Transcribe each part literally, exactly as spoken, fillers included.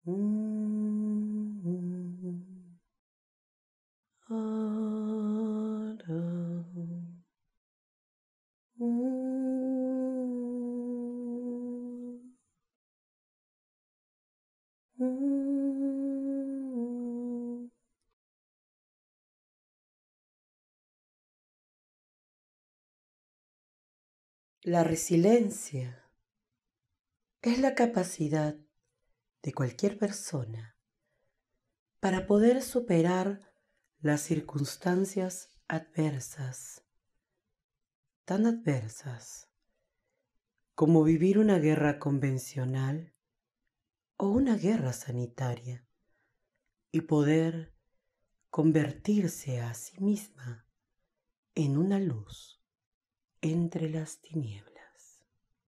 Mm, autumn. Mm, mm. La resiliencia es la capacidad de cualquier persona para poder superar las circunstancias adversas, tan adversas como vivir una guerra convencional o una guerra sanitaria, y poder convertirse a sí misma en una luz entre las tinieblas.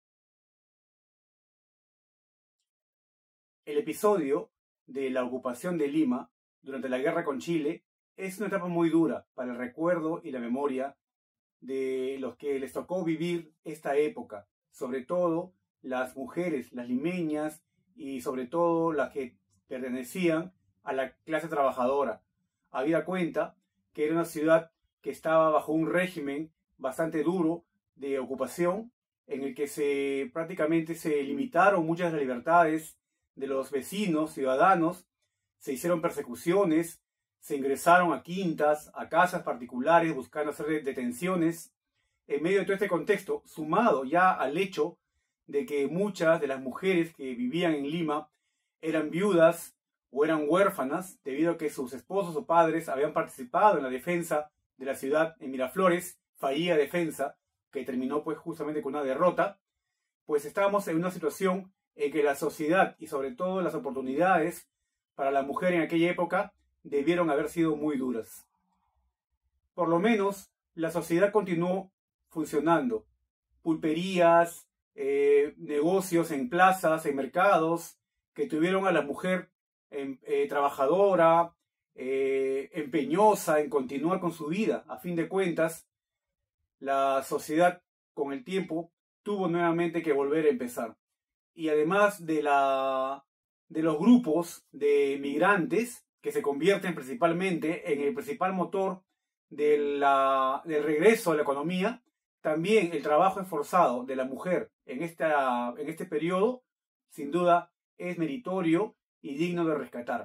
El episodio de la ocupación de Lima durante la guerra con Chile es una etapa muy dura para el recuerdo y la memoria de los que les tocó vivir esta época, sobre todo las mujeres, las limeñas y sobre todo las que pertenecían a la clase trabajadora. Habida cuenta que era una ciudad que estaba bajo un régimen bastante duro de ocupación, en el que se prácticamente se limitaron muchas de las libertades de los vecinos, ciudadanos, se hicieron persecuciones, se ingresaron a quintas, a casas particulares, buscando hacer detenciones. En medio de todo este contexto, sumado ya al hecho de que muchas de las mujeres que vivían en Lima eran viudas o eran huérfanas, debido a que sus esposos o padres habían participado en la defensa de la ciudad en Miraflores, fallida defensa, que terminó pues justamente con una derrota, pues estábamos en una situación en que la sociedad y sobre todo las oportunidades para la mujer en aquella época debieron haber sido muy duras. Por lo menos la sociedad continuó funcionando. Pulperías, eh, negocios en plazas, en mercados, que tuvieron a la mujer eh, eh, trabajadora, eh, empeñosa en continuar con su vida. A fin de cuentas, la sociedad con el tiempo tuvo nuevamente que volver a empezar. Y además de, la, de los grupos de migrantes que se convierten principalmente en el principal motor de la, del regreso a la economía, también el trabajo esforzado de la mujer en, esta, en este periodo, sin duda, es meritorio y digno de rescatar.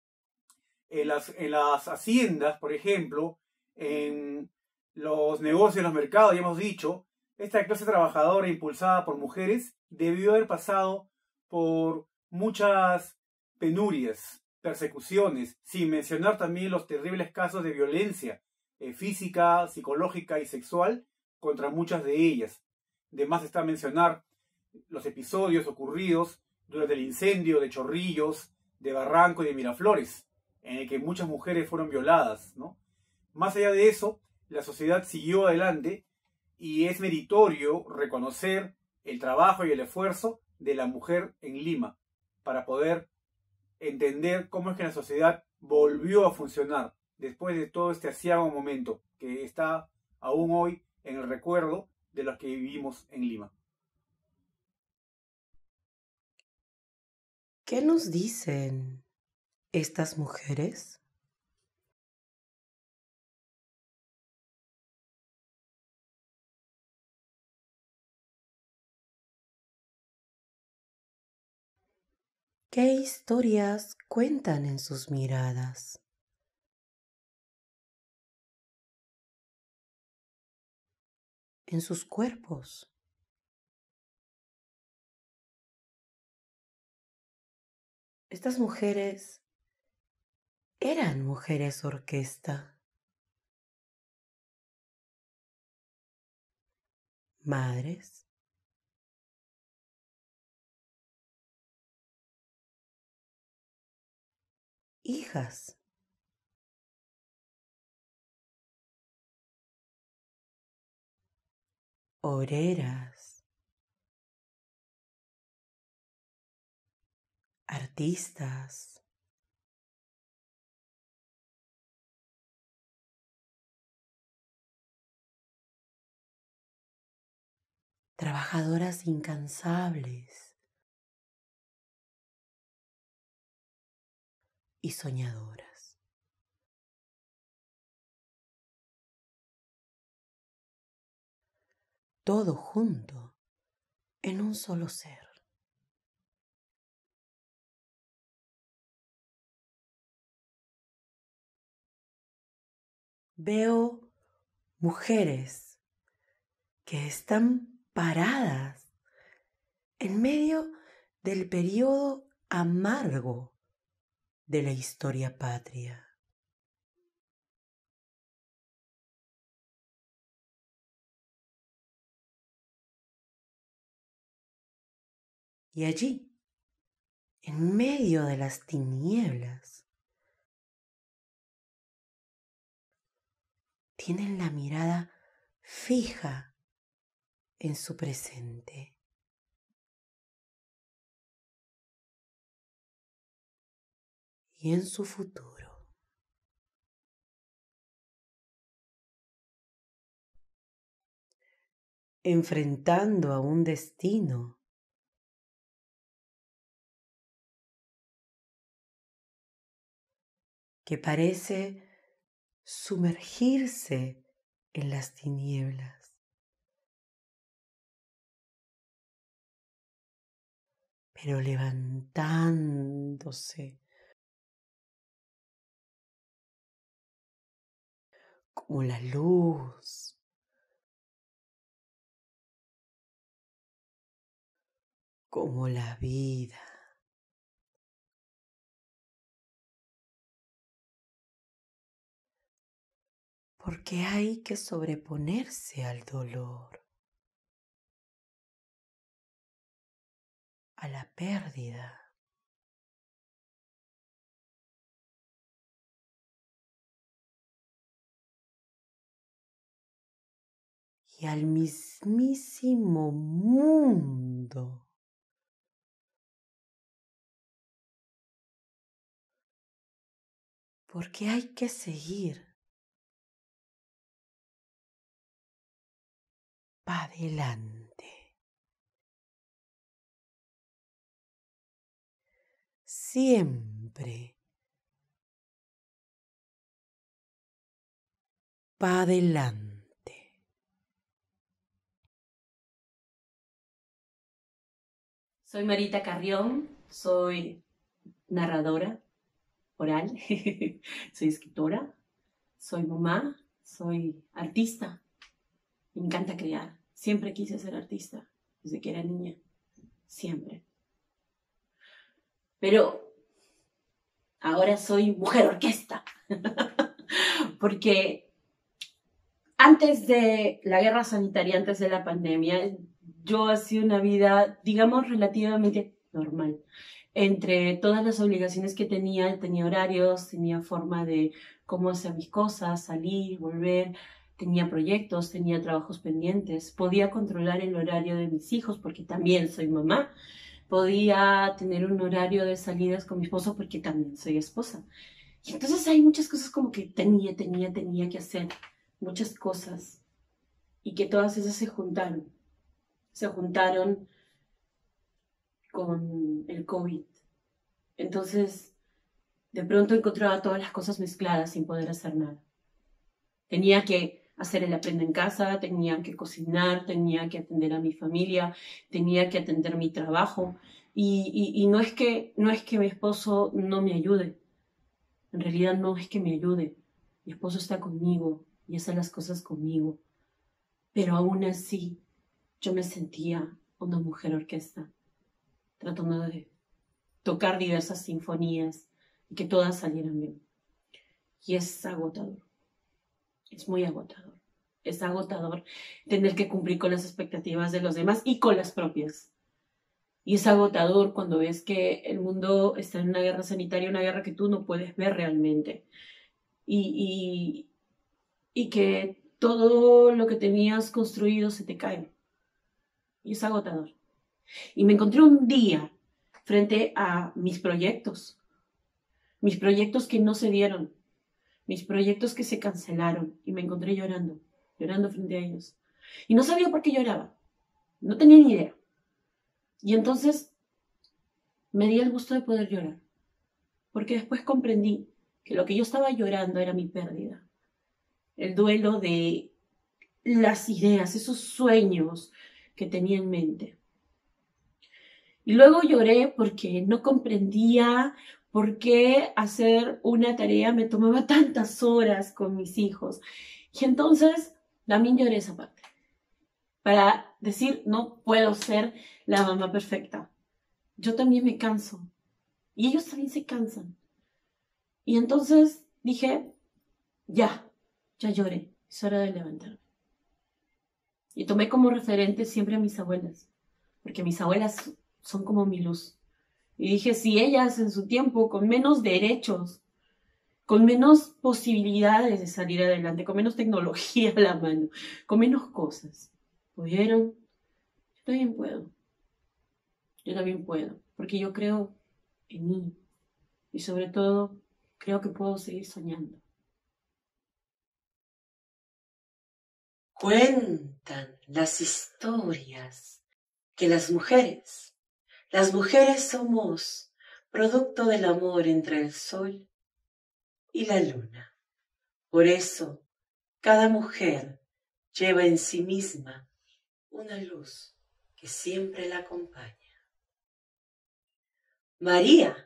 En las, en las haciendas, por ejemplo, en los negocios, en los mercados, ya hemos dicho, esta clase trabajadora impulsada por mujeres debió haber pasado por muchas penurias, persecuciones, sin mencionar también los terribles casos de violencia eh, física, psicológica y sexual contra muchas de ellas. De más está mencionar los episodios ocurridos durante el incendio de Chorrillos, de Barranco y de Miraflores, en el que muchas mujeres fueron violadas, ¿no? Más allá de eso, la sociedad siguió adelante y es meritorio reconocer el trabajo y el esfuerzo de la mujer en Lima para poder entender cómo es que la sociedad volvió a funcionar después de todo este aciago momento que está aún hoy en el recuerdo de los que vivimos en Lima. ¿Qué nos dicen estas mujeres? ¿Qué historias cuentan en sus miradas? En sus cuerpos. Estas mujeres eran mujeres orquesta, madres, hijas, obreras, artistas, trabajadoras incansables, y soñadoras. Todo junto en un solo ser. Veo mujeres que están paradas en medio del periodo amargo de la historia patria. Y allí, en medio de las tinieblas, tienen la mirada fija en su presente. Y en su futuro. Enfrentando a un destino que parece sumergirse en las tinieblas, pero levantándose como la luz, como la vida. Porque hay que sobreponerse al dolor, a la pérdida. Y al mismísimo mundo. Porque hay que seguir para adelante. Siempre para adelante. Soy Marita Carrión, soy narradora oral, soy escritora, soy mamá, soy artista. Me encanta crear. Siempre quise ser artista, desde que era niña. Siempre. Pero ahora soy mujer orquesta. Porque antes de la guerra sanitaria, antes de la pandemia, yo hacía una vida, digamos, relativamente normal. Entre todas las obligaciones que tenía, tenía horarios, tenía forma de cómo hacer mis cosas, salir, volver, tenía proyectos, tenía trabajos pendientes, podía controlar el horario de mis hijos porque también soy mamá, podía tener un horario de salidas con mi esposo porque también soy esposa. Y entonces hay muchas cosas como que tenía, tenía, tenía que hacer, muchas cosas, y que todas esas se juntaron, se juntaron con el COVID. Entonces, de pronto encontraba todas las cosas mezcladas sin poder hacer nada. Tenía que hacer el aprendo en casa, tenía que cocinar, tenía que atender a mi familia, tenía que atender mi trabajo. Y, y, y no, es que, no es que mi esposo no me ayude. En realidad no es que me ayude. Mi esposo está conmigo y hace las cosas conmigo. Pero aún así, yo me sentía una mujer orquesta, tratando de tocar diversas sinfonías y que todas salieran bien. Y es agotador. Es muy agotador. Es agotador tener que cumplir con las expectativas de los demás y con las propias. Y es agotador cuando ves que el mundo está en una guerra sanitaria, una guerra que tú no puedes ver realmente. Y, y, y que todo lo que tenías construido se te cae. Y es agotador. Y me encontré un día frente a mis proyectos. Mis proyectos que no se dieron. Mis proyectos que se cancelaron. Y me encontré llorando. Llorando frente a ellos. Y no sabía por qué lloraba. No tenía ni idea. Y entonces me di el gusto de poder llorar. porque después comprendí que lo que yo estaba llorando era mi pérdida, el duelo de las ideas, esos sueños que tenía en mente. Y luego lloré porque no comprendía por qué hacer una tarea me tomaba tantas horas con mis hijos. Y entonces también lloré esa parte, para decir, no puedo ser la mamá perfecta. Yo también me canso. Y ellos también se cansan. Y entonces dije, ya, ya lloré, es hora de levantarme. Y tomé como referente siempre a mis abuelas, porque mis abuelas son como mi luz. Y dije, si ellas en su tiempo, con menos derechos, con menos posibilidades de salir adelante, con menos tecnología a la mano, con menos cosas, pudieron, yo también puedo. Yo también puedo, porque yo creo en mí. Y sobre todo, creo que puedo seguir soñando. Cuentan las historias que las mujeres, las mujeres somos producto del amor entre el sol y la luna. Por eso, cada mujer lleva en sí misma una luz que siempre la acompaña. María,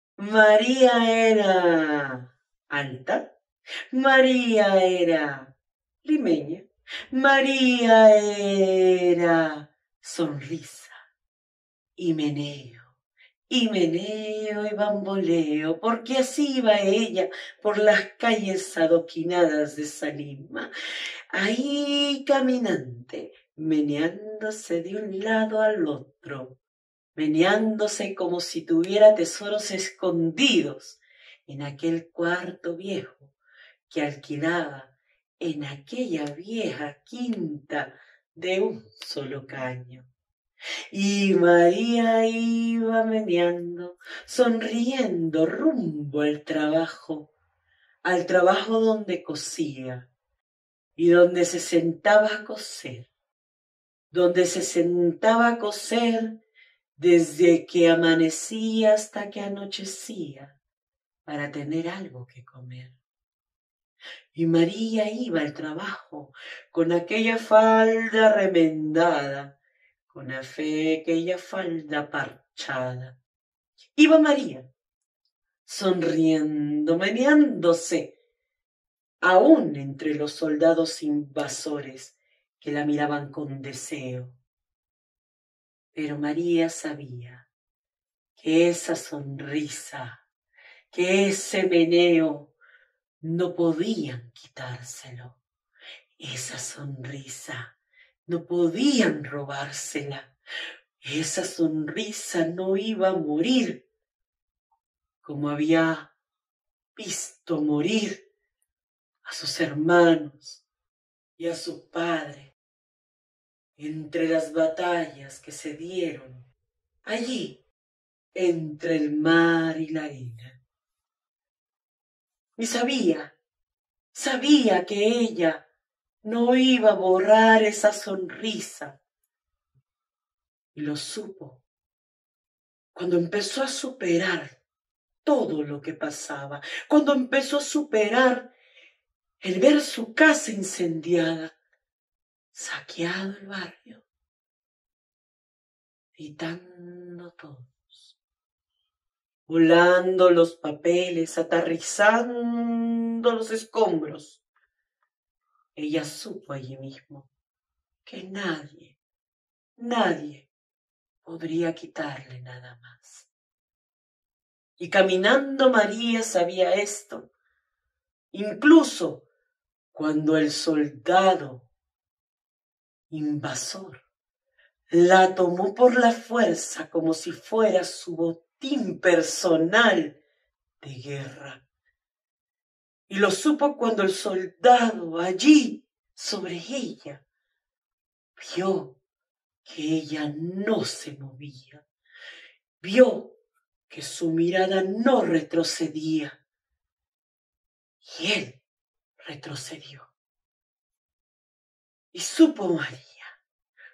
María era alta, María era limeña, María era sonrisa y meneo, y meneo y bamboleo, porque así iba ella por las calles adoquinadas de Salima, ahí caminante, meneándose de un lado al otro, meneándose como si tuviera tesoros escondidos en aquel cuarto viejo que alquilaba en aquella vieja quinta de un solo caño. Y María iba meneando, sonriendo rumbo al trabajo, al trabajo donde cosía y donde se sentaba a coser, donde se sentaba a coser desde que amanecía hasta que anochecía, para tener algo que comer. Y María iba al trabajo con aquella falda remendada, con aquella falda parchada. Iba María, sonriendo, meneándose, aún entre los soldados invasores que la miraban con deseo. Pero María sabía que esa sonrisa, que ese meneo, no podían quitárselo. Esa sonrisa no podían robársela. Esa sonrisa no iba a morir como había visto morir a sus hermanos y a su padre entre las batallas que se dieron allí entre el mar y la arena. Y sabía, sabía que ella no iba a borrar esa sonrisa. Y lo supo cuando empezó a superar todo lo que pasaba, cuando empezó a superar el ver su casa incendiada, saqueado el barrio, gritando todos, volando los papeles, aterrizando los escombros. Ella supo allí mismo que nadie, nadie podría quitarle nada más. Y caminando María sabía esto, incluso cuando el soldado invasor la tomó por la fuerza como si fuera su botín personal de guerra. Y lo supo cuando el soldado allí sobre ella vio que ella no se movía, vio que su mirada no retrocedía, y él retrocedió. Y supo María,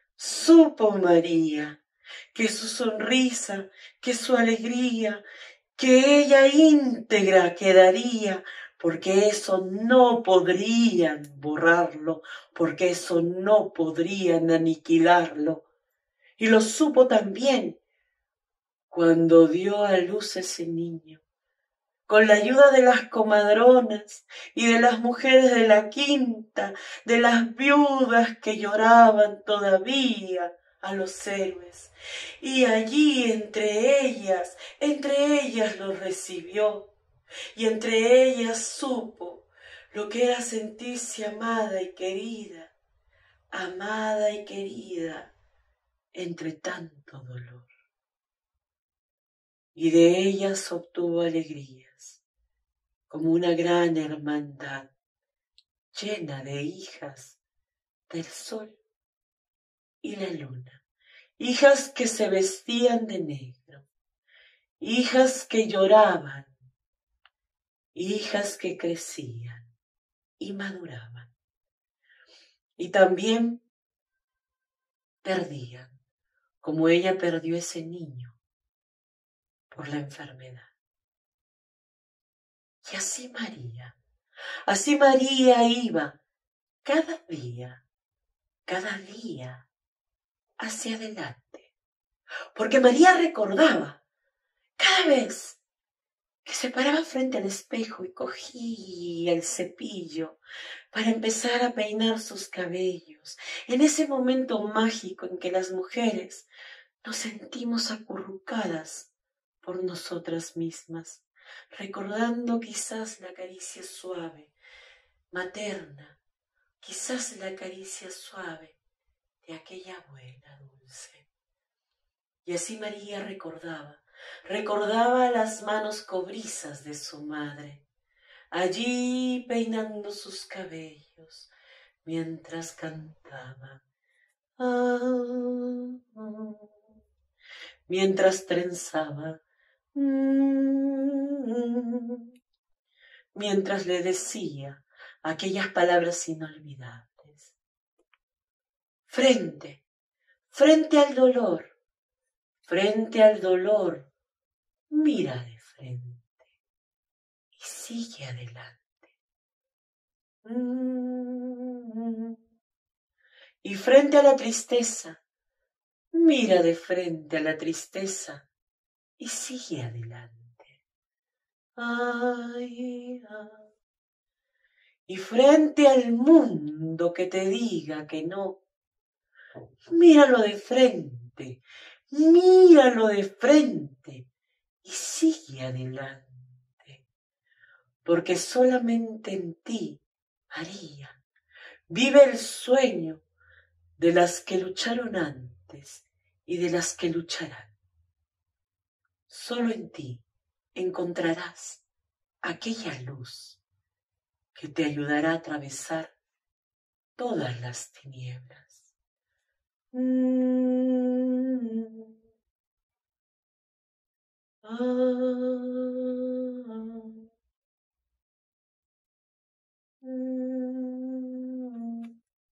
supo María, que su sonrisa, que su alegría, que ella íntegra quedaría, porque eso no podrían borrarlo, porque eso no podrían aniquilarlo. Y lo supo también cuando dio a luz ese niño, con la ayuda de las comadronas y de las mujeres de la quinta, de las viudas que lloraban todavía a los héroes. Y allí entre ellas, entre ellas lo recibió, y entre ellas supo lo que era sentirse amada y querida, amada y querida entre tanto dolor. Y de ellas obtuvo alegrías, como una gran hermandad, llena de hijas del sol y la luna, hijas que se vestían de negro, hijas que lloraban, hijas que crecían y maduraban, y también perdían, como ella perdió ese niño por la enfermedad. Y así María, así María iba cada día, cada día hacia adelante, porque María recordaba cada vez que se paraba frente al espejo y cogía el cepillo para empezar a peinar sus cabellos, en ese momento mágico en que las mujeres nos sentimos acurrucadas por nosotras mismas, recordando quizás la caricia suave, materna, quizás la caricia suave de aquella abuela dulce. Y así María recordaba, recordaba las manos cobrizas de su madre, allí peinando sus cabellos, mientras cantaba, ah, ah, mientras trenzaba, mm, mientras le decía aquellas palabras inolvidables. Frente, frente al dolor, frente al dolor, mira de frente y sigue adelante. Mm, y frente a la tristeza, mira de frente a la tristeza y sigue adelante. Ay, ay. Y frente al mundo que te diga que no, míralo de frente, míralo de frente y sigue adelante. Porque solamente en ti, María, vive el sueño de las que lucharon antes y de las que lucharán. Solo en ti encontrarás aquella luz que te ayudará a atravesar todas las tinieblas. Mm. Ah. Mm.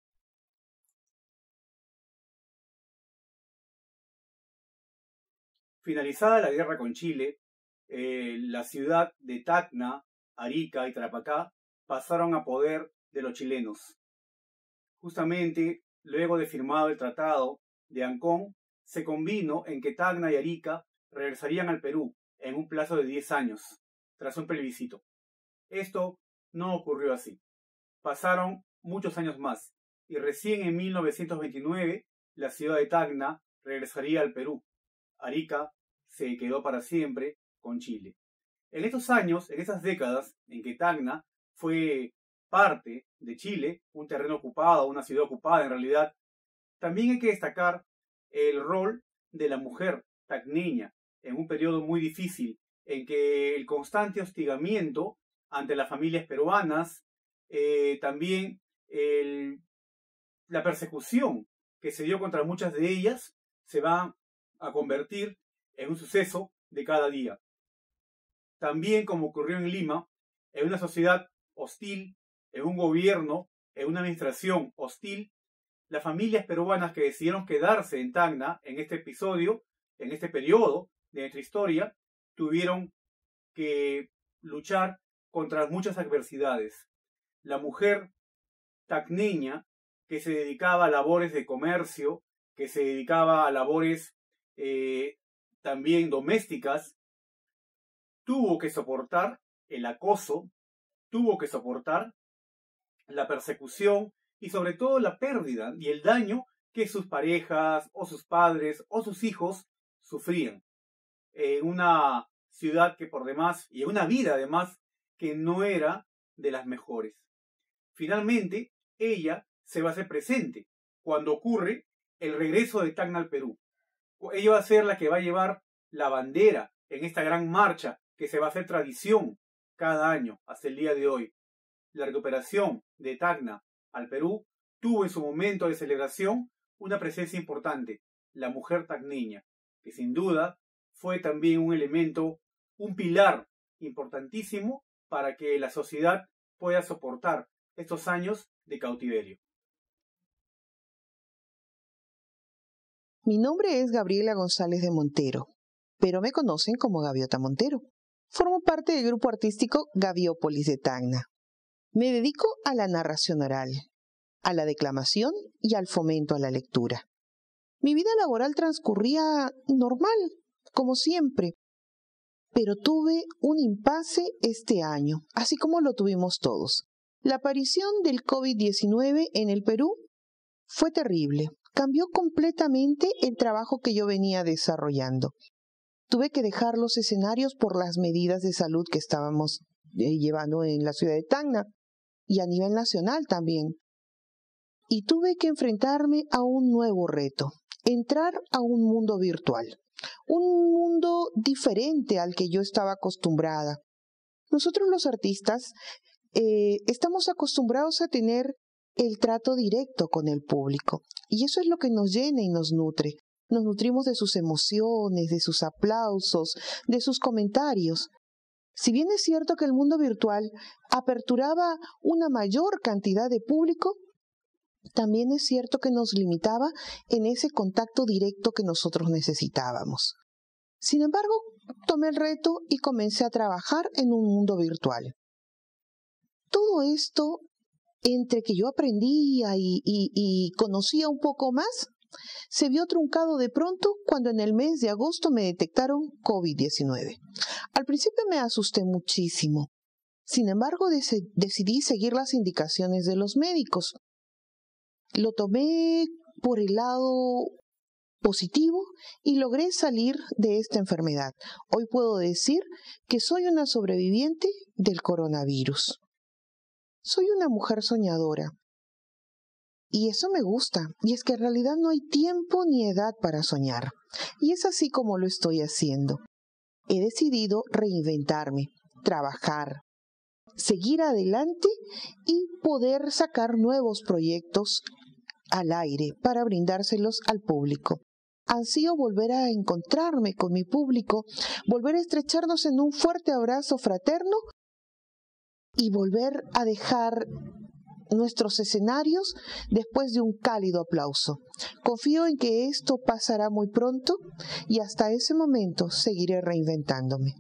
Finalizada la guerra con Chile, eh, la ciudad de Tacna, Arica y Tarapacá pasaron a poder de los chilenos. Justamente, luego de firmado el Tratado de Ancón, se convino en que Tacna y Arica regresarían al Perú en un plazo de diez años, tras un plebiscito. Esto no ocurrió así. Pasaron muchos años más, y recién en mil novecientos veintinueve la ciudad de Tacna regresaría al Perú. Arica se quedó para siempre con Chile. En estos años, en esas décadas en que Tacna fue parte de Chile, un terreno ocupado, una ciudad ocupada en realidad, también hay que destacar el rol de la mujer tacneña en un periodo muy difícil en que el constante hostigamiento ante las familias peruanas, eh, también el, la persecución que se dio contra muchas de ellas, se va a convertir en un suceso de cada día. También, como ocurrió en Lima, en una sociedad hostil, en un gobierno, en una administración hostil, las familias peruanas que decidieron quedarse en Tacna en este episodio, en este periodo de nuestra historia, tuvieron que luchar contra muchas adversidades. La mujer tacneña, que se dedicaba a labores de comercio, que se dedicaba a labores eh, también domésticas, tuvo que soportar el acoso, tuvo que soportar la persecución y sobre todo la pérdida y el daño que sus parejas o sus padres o sus hijos sufrían en una ciudad que por demás, y en una vida además, que no era de las mejores. Finalmente, ella se va a hacer presente cuando ocurre el regreso de Tacna al Perú. Ella va a ser la que va a llevar la bandera en esta gran marcha que se va a hacer tradición cada año hasta el día de hoy. La recuperación de Tacna al Perú tuvo en su momento de celebración una presencia importante, la mujer tacneña, que sin duda fue también un elemento, un pilar importantísimo para que la sociedad pueda soportar estos años de cautiverio. Mi nombre es Gabriela González de Montero, pero me conocen como Gaviota Montero. Formo parte del grupo artístico Gaviópolis de Tacna. Me dedico a la narración oral, a la declamación y al fomento a la lectura. Mi vida laboral transcurría normal, como siempre, pero tuve un impasse este año, así como lo tuvimos todos. La aparición del COVID diecinueve en el Perú fue terrible. Cambió completamente el trabajo que yo venía desarrollando. Tuve que dejar los escenarios por las medidas de salud que estábamos eh, llevando en la ciudad de Tacna y a nivel nacional también. Y tuve que enfrentarme a un nuevo reto, entrar a un mundo virtual, un mundo diferente al que yo estaba acostumbrada. Nosotros los artistas eh, estamos acostumbrados a tener el trato directo con el público. Y eso es lo que nos llena y nos nutre. Nos nutrimos de sus emociones, de sus aplausos, de sus comentarios. Si bien es cierto que el mundo virtual aperturaba una mayor cantidad de público, también es cierto que nos limitaba en ese contacto directo que nosotros necesitábamos. Sin embargo, tomé el reto y comencé a trabajar en un mundo virtual. Todo esto, entre que yo aprendía y, y, y conocía un poco más, se vio truncado de pronto cuando en el mes de agosto me detectaron COVID diecinueve. Al principio me asusté muchísimo. Sin embargo, decidí seguir las indicaciones de los médicos. Lo tomé por el lado positivo y logré salir de esta enfermedad. Hoy puedo decir que soy una sobreviviente del coronavirus. Soy una mujer soñadora. Y eso me gusta, y es que en realidad no hay tiempo ni edad para soñar. Y es así como lo estoy haciendo. He decidido reinventarme, trabajar, seguir adelante y poder sacar nuevos proyectos al aire para brindárselos al público. Ansío volver a encontrarme con mi público, volver a estrecharnos en un fuerte abrazo fraterno y volver a dejar nuestros escenarios después de un cálido aplauso. Confío en que esto pasará muy pronto y hasta ese momento seguiré reinventándome.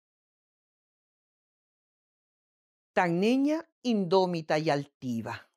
Tacneña indómita y altiva.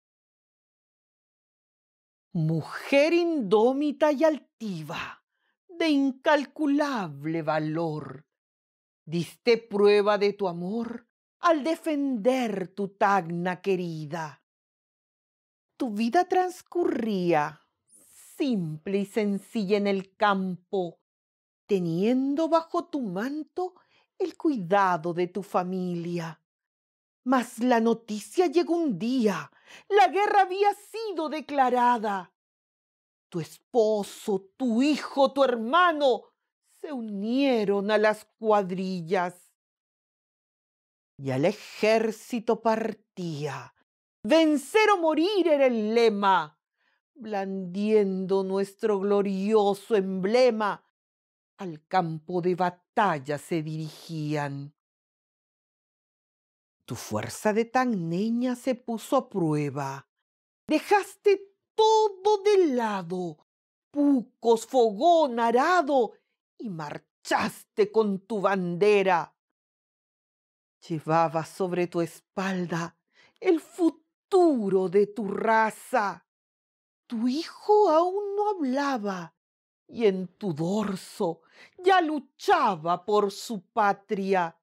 Mujer indómita y altiva, de incalculable valor, diste prueba de tu amor al defender tu Tacna querida. Tu vida transcurría simple y sencilla en el campo, teniendo bajo tu manto el cuidado de tu familia. Mas la noticia llegó un día, la guerra había sido declarada. Tu esposo, tu hijo, tu hermano se unieron a las cuadrillas. Y al ejército partía. Vencer o morir era el lema, blandiendo nuestro glorioso emblema. Al campo de batalla se dirigían. Tu fuerza de tacneña se puso a prueba. Dejaste todo de lado, pucos, fogón, arado, y marchaste con tu bandera. Llevabas sobre tu espalda el futuro de tu raza. Tu hijo aún no hablaba y en tu dorso ya luchaba por su patria.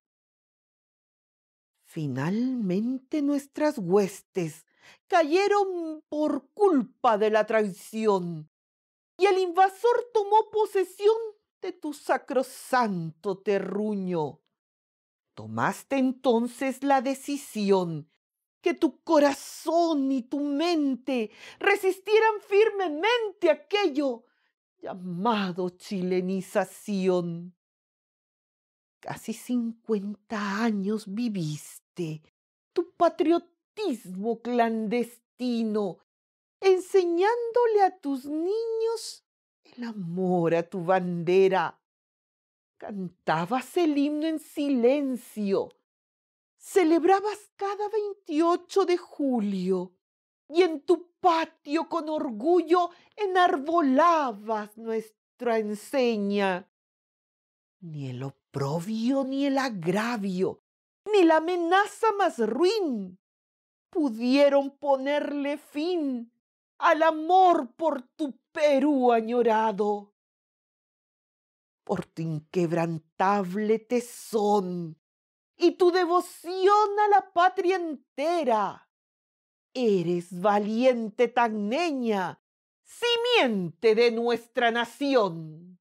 Finalmente nuestras huestes cayeron por culpa de la traición y el invasor tomó posesión de tu sacrosanto terruño. Tomaste entonces la decisión que tu corazón y tu mente resistieran firmemente aquello llamado chilenización. Casi cincuenta años viviste tu patriotismo clandestino, enseñándole a tus niños el amor a tu bandera. Cantabas el himno en silencio, celebrabas cada veintiocho de julio y en tu patio con orgullo enarbolabas nuestra enseña. Ni el oprobio ni el agravio, ni la amenaza más ruin pudieron ponerle fin al amor por tu Perú añorado. Por tu inquebrantable tesón y tu devoción a la patria entera, eres valiente tagneña, simiente de nuestra nación.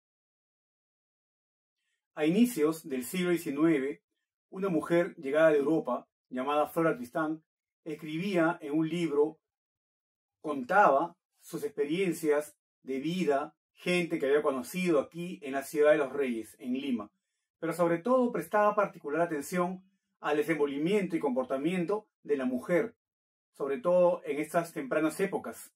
A inicios del siglo diecinueve, una mujer llegada de Europa, llamada Flora Tristán, escribía en un libro, contaba sus experiencias de vida, gente que había conocido aquí en la Ciudad de los Reyes, en Lima, pero sobre todo prestaba particular atención al desenvolvimiento y comportamiento de la mujer, sobre todo en estas tempranas épocas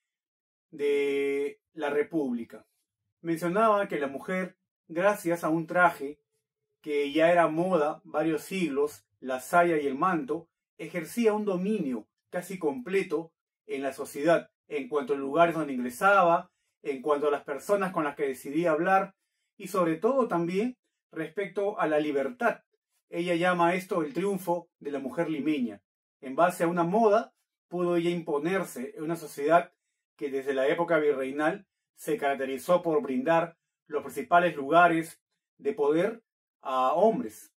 de la República. Mencionaba que la mujer, gracias a un traje que ya era moda varios siglos, la saya y el manto, ejercía un dominio casi completo en la sociedad, en cuanto a lugares donde ingresaba, en cuanto a las personas con las que decidía hablar, y sobre todo también respecto a la libertad. Ella llama esto el triunfo de la mujer limeña. En base a una moda, pudo ella imponerse en una sociedad que desde la época virreinal se caracterizó por brindar los principales lugares de poder a hombres.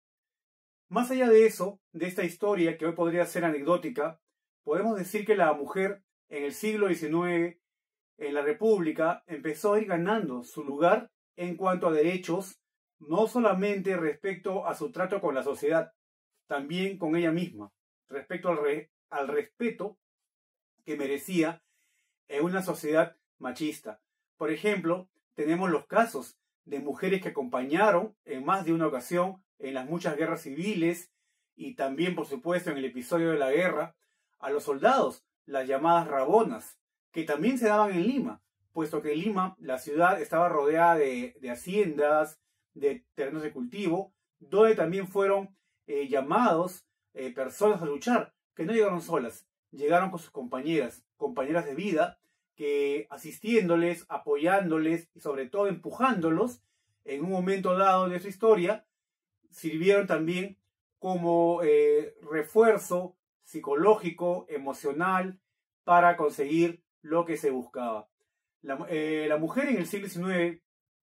Más allá de eso, de esta historia que hoy podría ser anecdótica, podemos decir que la mujer en el siglo diecinueve en la República empezó a ir ganando su lugar en cuanto a derechos, no solamente respecto a su trato con la sociedad, también con ella misma, respecto al, re, al respeto que merecía en una sociedad machista. Por ejemplo, tenemos los casos de mujeres que acompañaron en más de una ocasión en las muchas guerras civiles y también, por supuesto, en el episodio de la guerra, a los soldados, las llamadas rabonas, que también se daban en Lima, puesto que Lima, la ciudad, estaba rodeada de, de haciendas, de terrenos de cultivo, donde también fueron eh, llamados eh, personas a luchar, que no llegaron solas, llegaron con sus compañeras, compañeras de vida, que asistiéndoles, apoyándoles y sobre todo empujándolos en un momento dado de su historia, sirvieron también como eh, refuerzo psicológico, emocional, para conseguir lo que se buscaba. La, eh, la mujer en el siglo diecinueve,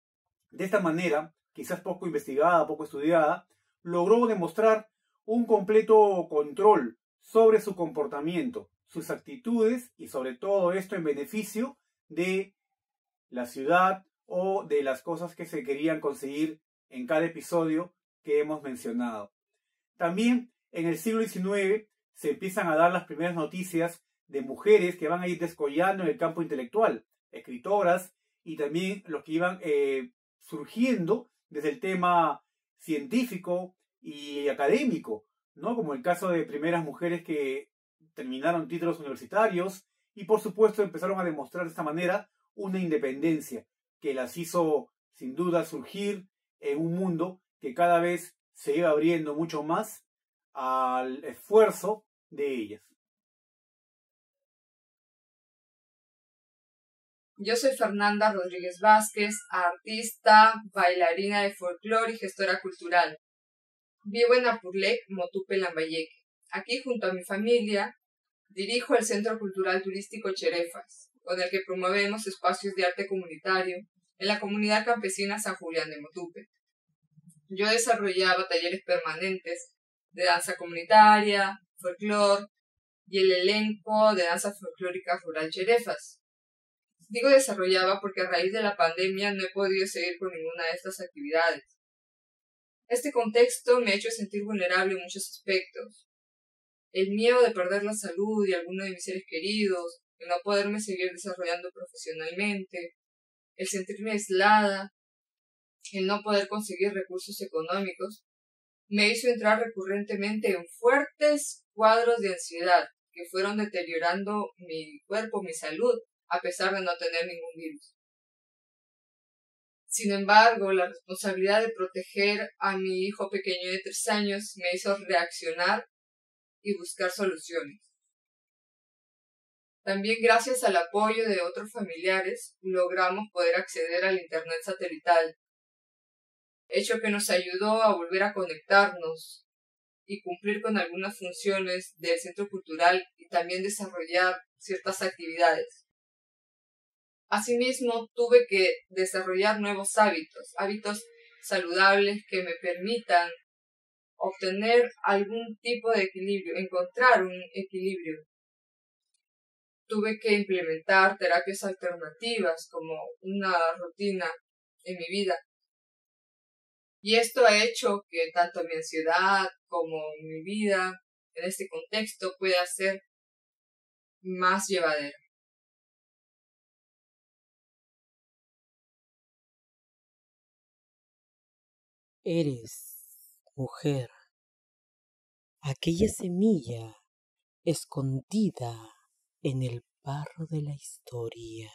de esta manera, quizás poco investigada, poco estudiada, logró demostrar un completo control sobre su comportamiento, sus actitudes y sobre todo esto en beneficio de la ciudad o de las cosas que se querían conseguir en cada episodio que hemos mencionado. También en el siglo diecinueve se empiezan a dar las primeras noticias de mujeres que van a ir descollando en el campo intelectual, escritoras y también los que iban eh, surgiendo desde el tema científico y académico, ¿no? Como el caso de primeras mujeres que terminaron títulos universitarios y por supuesto empezaron a demostrar de esta manera una independencia que las hizo sin duda surgir en un mundo que cada vez se iba abriendo mucho más al esfuerzo de ellas. Yo soy Fernanda Rodríguez Vázquez, artista, bailarina de folclore y gestora cultural. Vivo en Apurlec, Motupe, Lambayeque. Aquí, junto a mi familia, dirijo el Centro Cultural Turístico Cherefas, con el que promovemos espacios de arte comunitario en la comunidad campesina San Julián de Motupe. Yo desarrollaba talleres permanentes de danza comunitaria, folclore y el elenco de danza folclórica rural Cherefas. Digo desarrollaba porque a raíz de la pandemia no he podido seguir con ninguna de estas actividades. Este contexto me ha hecho sentir vulnerable en muchos aspectos. El miedo de perder la salud y alguno de mis seres queridos, el no poderme seguir desarrollando profesionalmente, el sentirme aislada, el no poder conseguir recursos económicos, me hizo entrar recurrentemente en fuertes cuadros de ansiedad que fueron deteriorando mi cuerpo, mi salud, a pesar de no tener ningún virus. Sin embargo, la responsabilidad de proteger a mi hijo pequeño de tres años me hizo reaccionar y buscar soluciones. También gracias al apoyo de otros familiares logramos poder acceder al internet satelital, hecho que nos ayudó a volver a conectarnos y cumplir con algunas funciones del centro cultural y también desarrollar ciertas actividades. Asimismo, tuve que desarrollar nuevos hábitos, hábitos saludables que me permitan obtener algún tipo de equilibrio, encontrar un equilibrio. Tuve que implementar terapias alternativas como una rutina en mi vida. Y esto ha hecho que tanto mi ansiedad como mi vida en este contexto pueda ser más llevadera. Eres, mujer, aquella semilla escondida en el barro de la historia,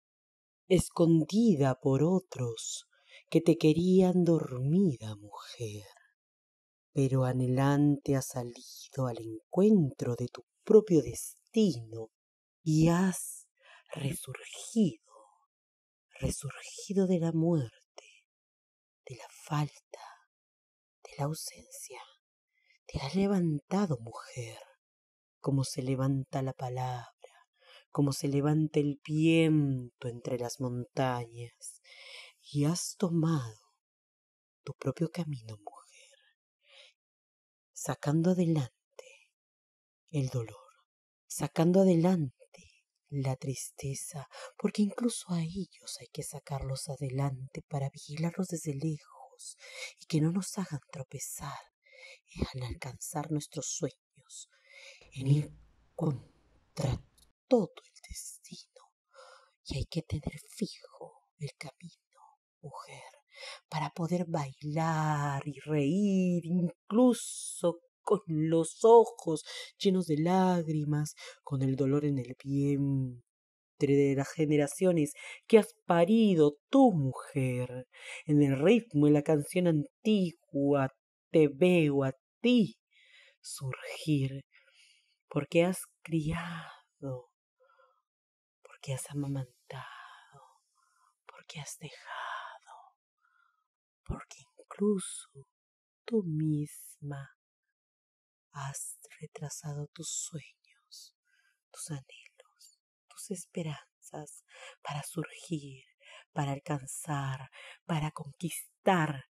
escondida por otros que te querían dormida, mujer, pero anhelante has salido al encuentro de tu propio destino y has resurgido, resurgido de la muerte, de la falta, de la ausencia. Te has levantado, mujer, como se levanta la palabra, como se levanta el viento entre las montañas, y has tomado tu propio camino, mujer, sacando adelante el dolor, sacando adelante la tristeza, porque incluso a ellos hay que sacarlos adelante para vigilarlos desde lejos y que no nos hagan tropezar en alcanzar nuestros sueños, en ir contra todo el destino. Y hay que tener fijo el camino, mujer, para poder bailar y reír, incluso con los ojos llenos de lágrimas, con el dolor en el vientre de las generaciones que has parido tú, mujer. En el ritmo de la canción antigua te veo a ti surgir, porque has criado, porque has amamantado, porque has dejado, porque incluso tú misma has retrasado tus sueños, tus anhelos, tus esperanzas para surgir, para alcanzar, para conquistar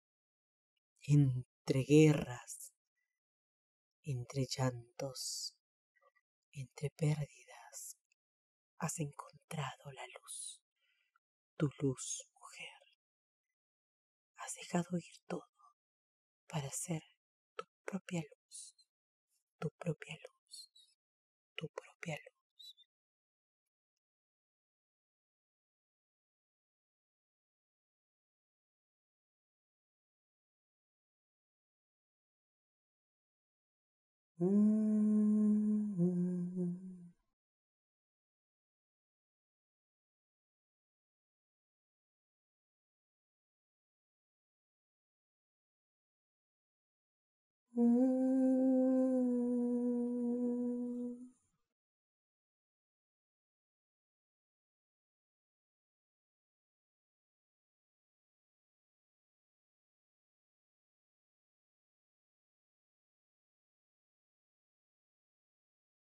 entre guerras, entre llantos, entre pérdidas. Has encontrado la luz, tu luz, mujer. Has dejado ir todo para ser tu propia luz, tu propia luz, tu propia luz. Mm-hmm. Mm-hmm.